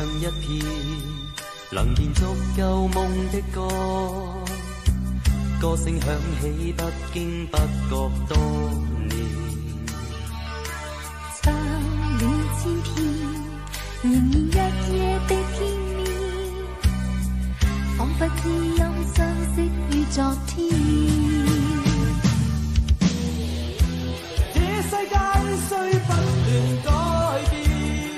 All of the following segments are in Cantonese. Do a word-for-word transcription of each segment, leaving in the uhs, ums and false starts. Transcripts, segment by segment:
一片，能延續舊夢的歌，歌聲響起不經不覺多年。 走了千遍，仍然日夜的見面，彷彿知音相識於昨天。 這世界雖不斷改變，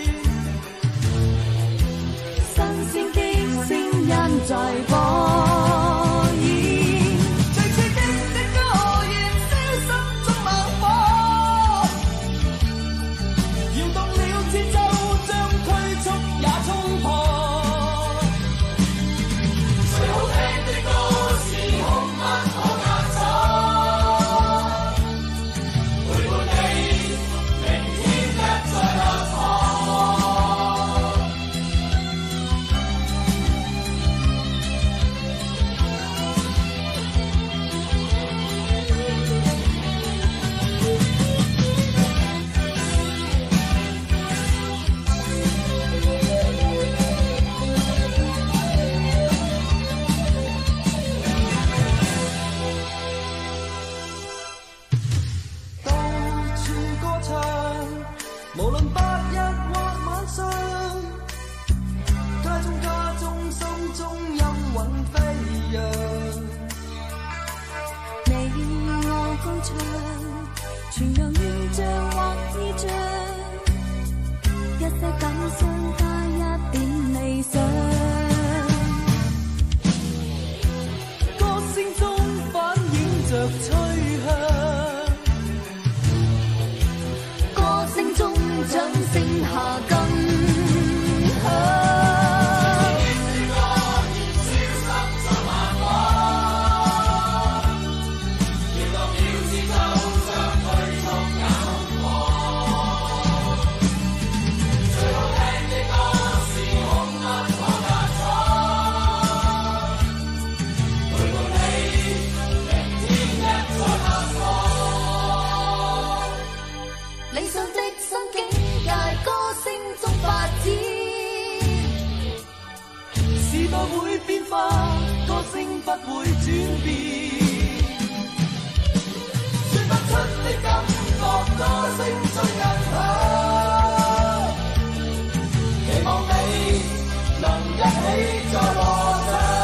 新鮮的聲音在播演， 最刺激的歌燃燒心中猛火，搖動了節奏，將推速也衝破。最好聽的歌是空不可壓錯，陪伴你，明天一再突破。無論白日或晚上，家中家中心中音韻飛揚。 你我高唱，傳揚現象或意象，一些感傷加一點理想。 歌聲中反映着趨向。 掌聲下更響。理想的新境界，歌聲中發展。 時代會變化，歌聲不會轉變。說不出的感覺，歌聲中印響。期望你能一起再和唱。